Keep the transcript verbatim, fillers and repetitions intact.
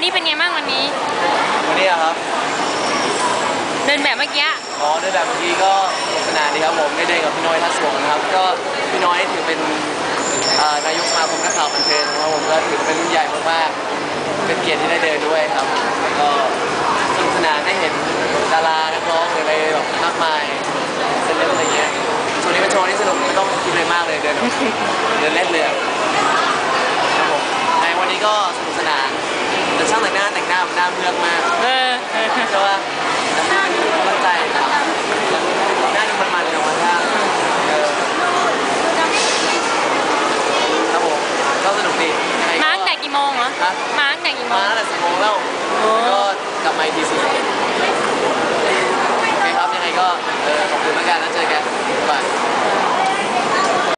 นี้เป็นไงบ้างวันนี้วันนี้ครับเดินแบบเมื่อกี้อ๋อเดินแบบเมื่อกี้ก็สนุกสนานดีครับผมได้เดินกับพี่น้อยทัศวงศ์นะครับก็พี่น้อยถือเป็นนายกสมาคมนักข่าวบันเทิงนะครับผมก็ถือเป็นรุ่นใหญ่มากๆเป็นเกียรติที่ได้เดินด้วยครับก็สนุกสนานได้เห็นดารานักร้องอะไรแบบมากมายเซเลบอะไรเงี้ยช่วงนี้เป็นโชว์ที่สนุกไม่ต้องคิดอะไรมากเลยเดินเดินเล่นเลยครับผมในวันนี้ก็สนุกสนานแต่ช่างแต่งหน้าแต่งหน้าหน้าเมือกมากเออใช่ป่ะมั่นใจครับหน้าดูมันๆเลยวันท่าครับผมก็สนุกดีมาตั้งแต่กี่โมงเหรอมาตั้งแต่กี่โมงมาตั้งแต่สิบโมงแล้วก็กลับมาอีกทีสี่โมงโอเคครับยังไงก็ขอบคุณแล้วกันแล้วเจอกันบ๊ายบาย